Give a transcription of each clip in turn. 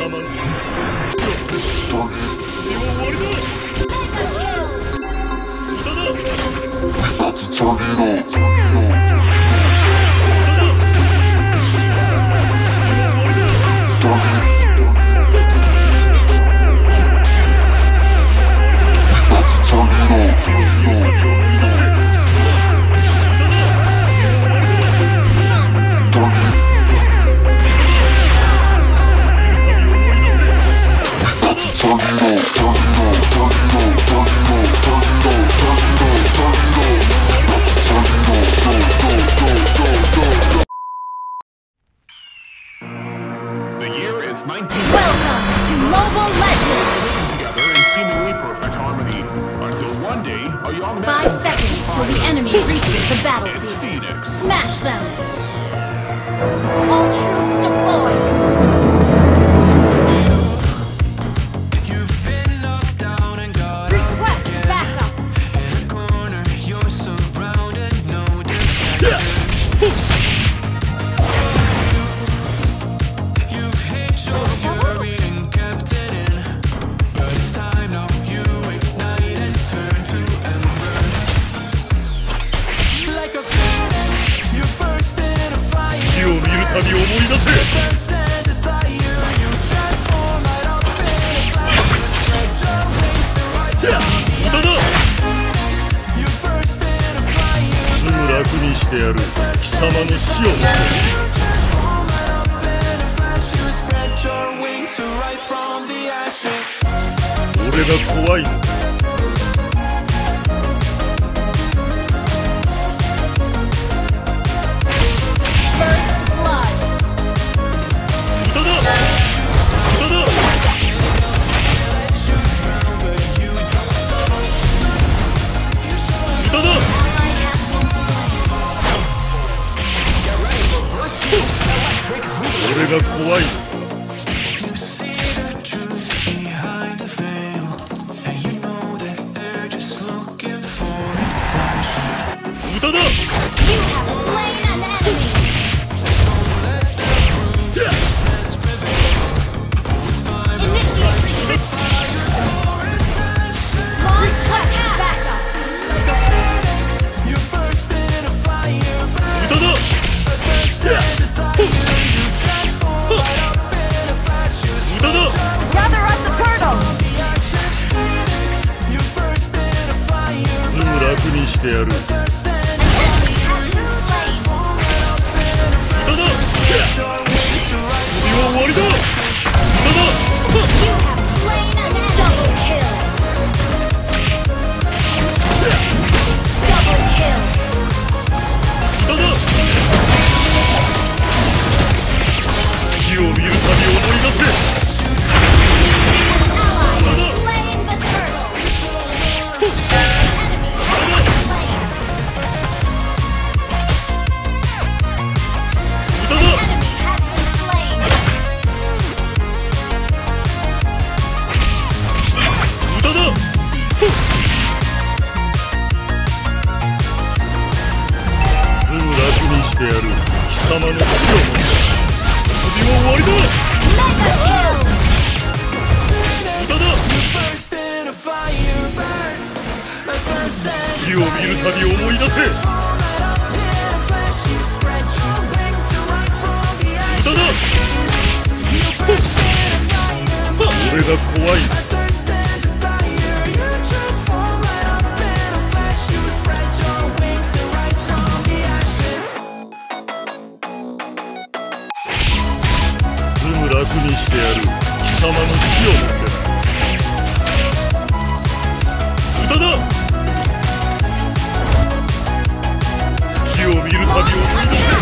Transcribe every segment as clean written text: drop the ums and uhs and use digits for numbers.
様の終わりだ。 That's a tornado. Welcome to Mobile Legends! Together in seemingly perfect harmony, until one day a young man 5 seconds till the enemy reaches the is battlefield. Phoenix. Smash them! All troops deployed! Request backup! 旅を思い出せ。無駄だ。すぐ楽にしてやる。貴様の死をもって。俺が怖いの。俺が怖い。無駄だ。楽にしてやる。無駄だ。首は終わりだ。無駄だ。月を見るたび思い出せ。してやる。貴様の死をもって。旅は終わりだ。無駄だ。月を見るたび思い出せ。無駄だ。俺が怖い。楽にしてやる。貴様の死をもって。無駄だ。月を見るたび思い出せ。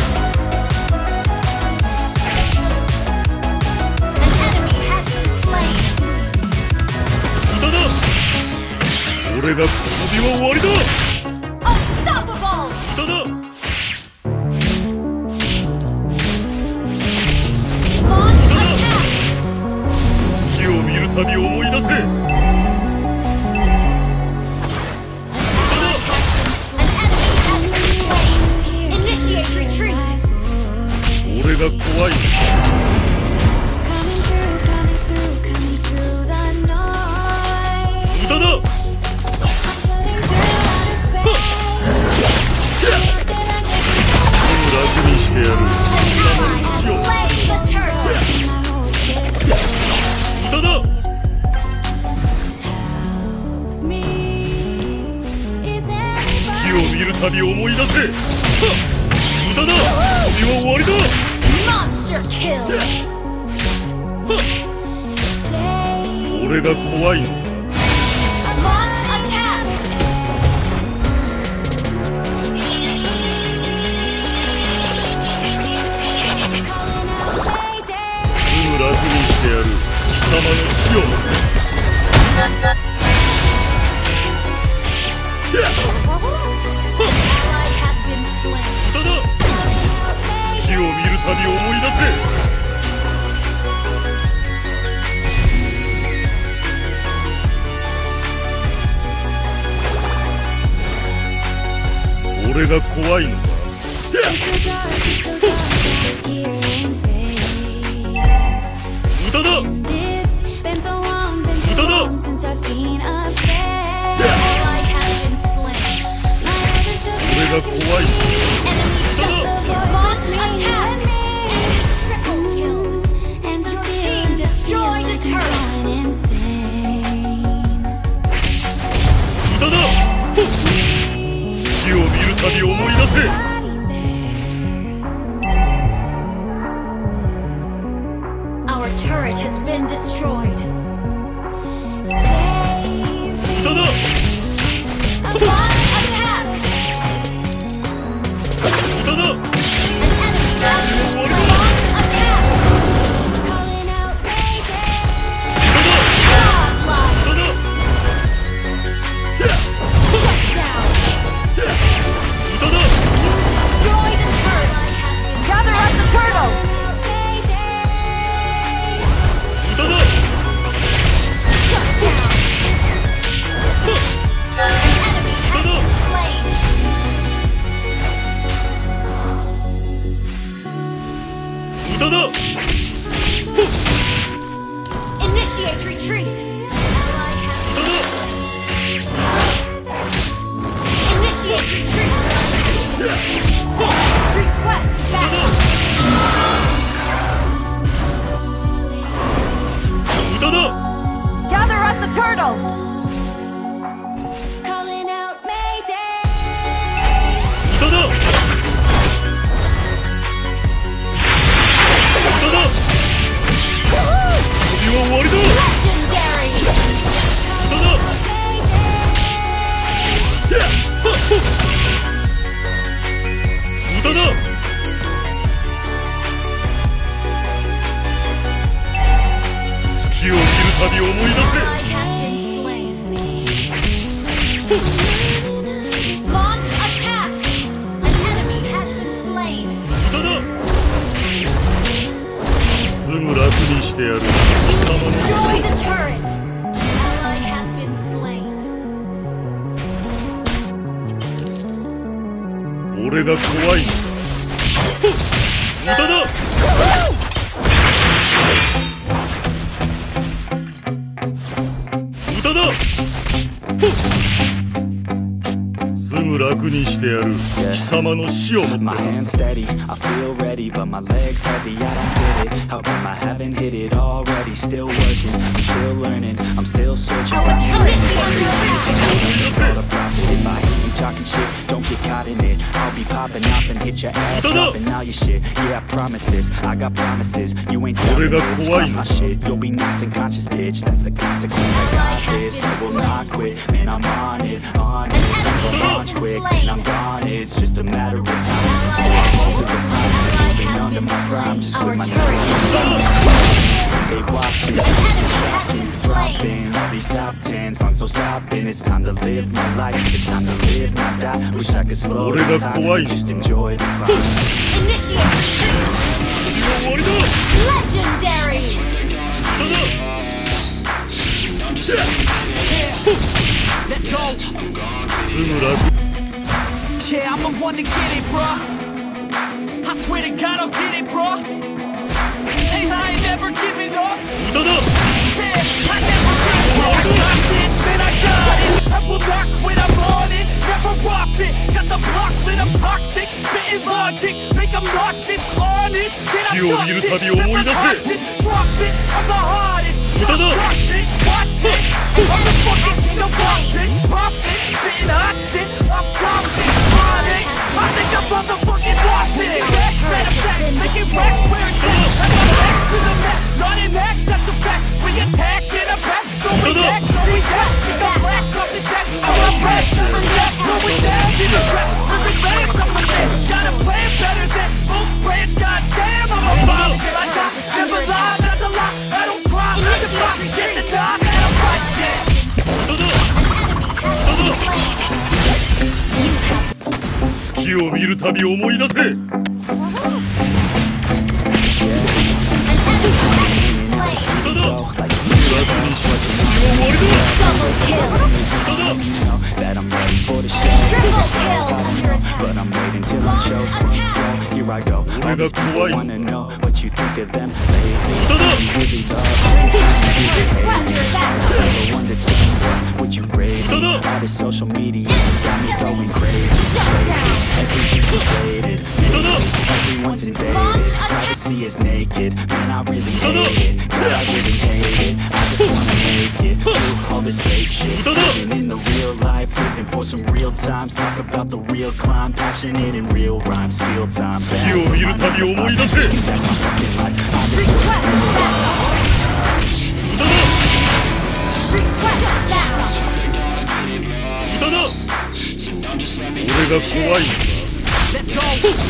無駄だ。俺がこの旅は終わりだ。無駄だ。旅を思い出せ。俺が怖い。 してやる。貴様の Ally 死 has を。 slain the turtle. 無駄だ。死を見るたび思い出せ。はっ、無駄だ。君は終わりだ。 Monster kill. 俺が怖いのか。 Launch attack. すぐ楽にしてやる。貴様の死を。 Ally has been slain. 無駄だ。死を見るたび思い出せ。俺が怖いのか。無駄だ。 Ally has been slain. 俺が怖いのか。 Launch attack. Triple kill. Your team destroyed a turret. 無駄だ。死を見るたび思い出せ。 Our turret has been destroyed. 無駄だ。 Launch attack. 無駄だ。 An enemy has been slain. Launch attack. 無駄だ。 Godlike. 無駄だ。 Shut down. 無駄だ。 Destroy the turret. Gather up the turtle. 無駄だ。 Shut down. An enemy has been slain. 無駄だ。 Initiate retreat. Ally has 無駄だ。 Initiate retreat. Request backup. 無駄だ。 Gather up the turtle. 無駄だ。無駄だ。君は終わりだ。 Legendary. 無駄だ。無駄だ。月を見るたび思い出 Ally has been slain. Launch attack. An enemy has been slain. せ。無駄だ。すぐ楽にしてやる。貴様の Destroy 死 the turret. Ally has been slain. を。俺が怖いのか。無駄だ。無駄だ。すぐ楽にしてやる。貴様の死をもって。 My hands steady, I feel ready, but my legs heavy, I don't get it. How come I haven't hit it already? Still working, I'm still learning, I'm still searching. Our Found initiate all the profit. If I hear you talking shit, don't get caught in it. I'll be popping off and hit your ass dropping all your shit. Yeah, I promise this, I got promises. You ain't stopping this, cross my shit. You'll be knocked unconscious, bitch. That's the consequence. I got this, I will not quit. Man, I'm on it, on it. I'm gonna launch quick, and I'm gone. It's just a matter of time. Moving under my prime, just Our quit my turret name. has been destroyed. They watch me, The enemy has been slain. dropping all these top 10 songs, so stopping. It's time to live my life. It's time to live, not die. Wish I could slow 俺が down 怖い time and just enjoy the climb. Initiate retreat. 終わりだ。 Legendary. 無駄だ。 Let's go. すぐ楽。 Yeah, I'm the one to get it, bruh. I swear to God, I'll get it, bruh. Hey, I ain't never giving up. 無駄だ。 Yeah, I never quit, bro. I got this, man, I got it. I will not quit, I'm on it. Never rock it. Got the blocks, lit up toxic, spitting logic, make them nauseous, honest. Then I stuck it, never cautious, drop it, I'm the hardest. Rock bitch, watch it. I'm the fucking king of rock, bitch, profit, spitting hot shit, I'm confident, chronic. I think I'm motherfucking lost it. Back, matter of fact, making racks where it's at. I got back to the mess, not an act, that's a fact. We attack in a back, so react, no react. We got black up his ass, I'm a fresh, react, going down in the trap. Every man's up my man, got a plan better than most brands. Goddamn, I'm a bomb till I die. Never lie, that's a lie. I don't try, I just rock, get the top, and I'm right there. 月を見るたび思い出せ。 that I'm ready for the show. But I'm waiting till I'm chosen. Here I go. All these people wanna know what you think of them lately. Really love the one to tell me what you grade. All the social media has got me going crazy. Everything's invaded. Everyone's invaded. Privacy is naked. Man, I really hate it. God, I really hate it. I just wanna make it through all this fake shit. Living in the real life, living for some real times. Talk about the real climb, passionate in real rhymes, steal time. 月を見るたび思い出せ。 歌だ。俺が怖いんだ。 Let's go.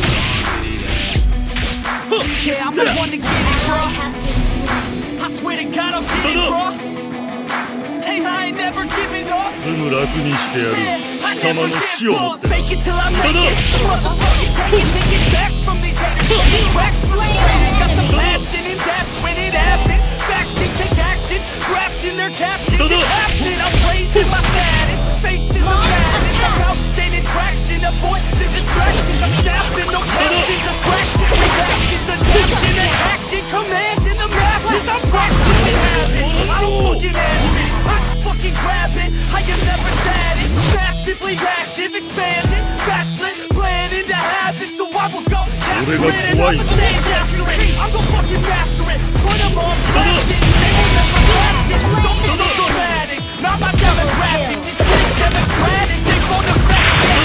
Yeah, I'm the one to get it, bro. I swear to God, I'll get it, bro. Hey, I ain't never giving up. すぐ楽にしてやる。貴様の死をもってな。 Fake it till I make it. Motherfucking take it back from these haters. Got the passion in depth when it happens. Factions take actions, drafting their captions. It's happening, I'm raising my status. Facing the madness, I'm out gaining traction. Avoid the distractions, I'm snapping. No captions, distractions, reactions, adapting and acting. Commanding the masses, I'm practicing habits. I don't fucking have it, I just fucking grab it. I am never static, massively active, expanding, backslid, planning to have it. So I will go after it and I'ma chase after it. I'm gonna fucking master it, put them on plastic. They will never last it, don't be so dramatic. Not my demographic, this shit's democratic. They won't affect it.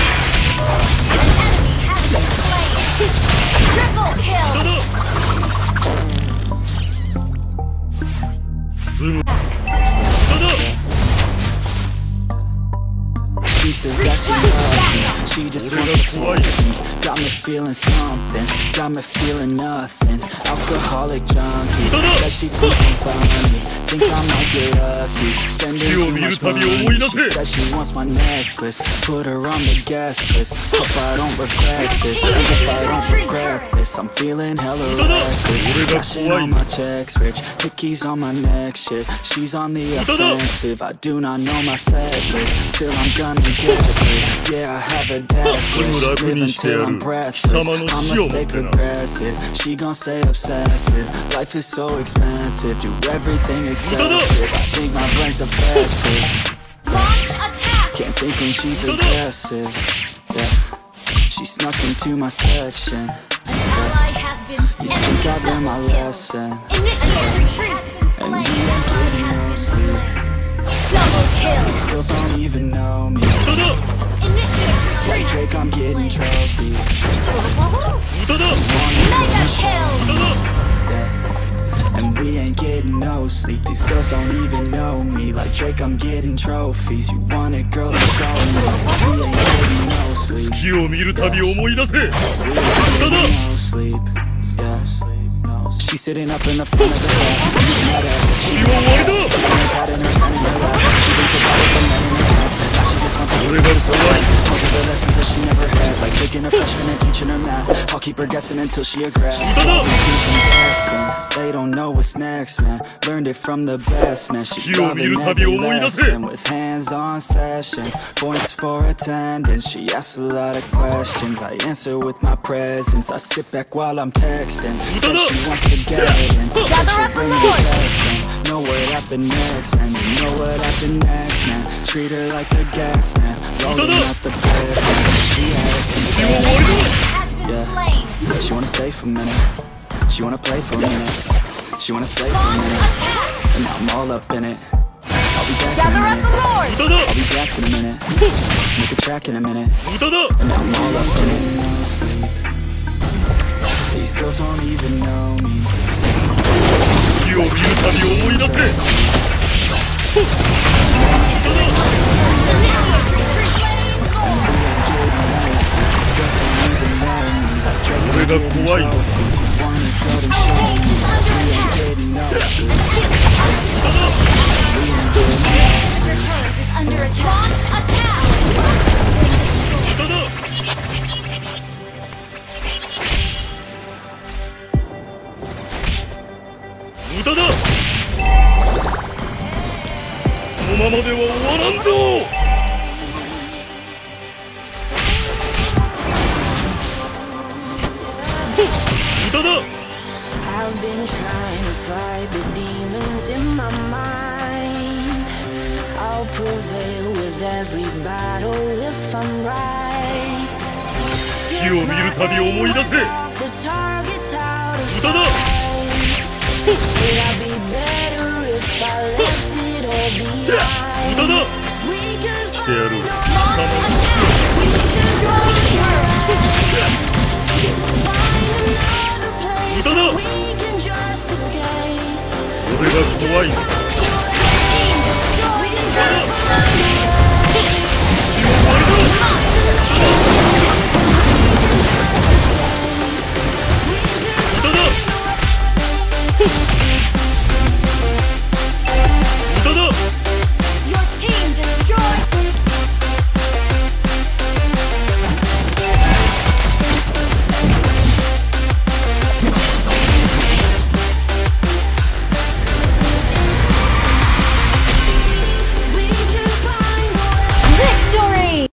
Triple kill. すぐ。 She says that she loves me, she just wants to fuck with me. Got me feeling something, got me feeling nothing. Alcoholic junkie, says she thinks I'm funny. Think I might get lucky, spending too much money. She says she wants my necklace, put her on the guest list. Hope I don't regret this, and if I don't regret this, I'm feeling hella reckless. Cashing on my checks, rich, Nicki's on my neck, shit. She's on the offensive, I do not know my set list. Still I'm gonna get it, yeah I have a death wish. Live until I'm breathless, I'ma stay progressive. She gon' stay obsessive, life is so expensive. Do everything excessive, I think my brain's defective. Launch attack. Can't think when she's aggressive, yeah. She snuck into my section. An ally has been You think I learned my lesson? Initiate retreat. And we ain't getting no sleep. Double kill. These girls don't even know me. Initiate Like retreat. Drake, I'm getting trophies. Mega kill. And we ain't getting no sleep. These girls don't even know me. Like Drake, I'm getting trophies. You want it, girl, let's show me. We ain't getting no sleep. 月を見るたび思い出せ。 We ain't getting no sleep. Yeah. She's sitting up in the front of the class. She's mad at her. She 君は終わりだ。 patting her hand in her lap. She thinks about it for men in her pants. Now she just wants to 俺が怖い。 Told her the lessons that she never had. Like taking a freshman and teaching her math. I'll keep her guessing until she a grad. They don't know what's next, man. Learned it from the best, man. She loving every lesson with hands-on sessions. Points for attendance. She asks a lot of questions. I answer with my presence. I sit back while I'm texting. Says she wants to get it in. Said she'll bring the best in. Know what happened next, man. You know what happened next, man. Treat her like the gas, man. man, rolling up the bed. She had it Has been Yeah. slain. She wanna stay for a minute. She wanna play for a minute. She wanna slay for a Launch minute. attack. And now I'm all up in it. I'll be back in a Gather up minute. the Lord. I'll be back in a minute. Make a track in a minute. 無駄だ And now I'm all up in it. These girls don't even know me. 死を見るたび思い出せ 俺が怖い Under attack. Launch attack. 無駄だ 無駄だ このままでは終わらんぞ 無駄だ I've been trying to fight the demons in my mind. I'll prevail with every battle if I'm right. 死を見るたび思い出せ The target's out of 無駄だ Would I be better if I left it all 無 behind? 駄だ We could してやる find 貴 a 様の place. 無駄だ We can just escape. 俺が怖い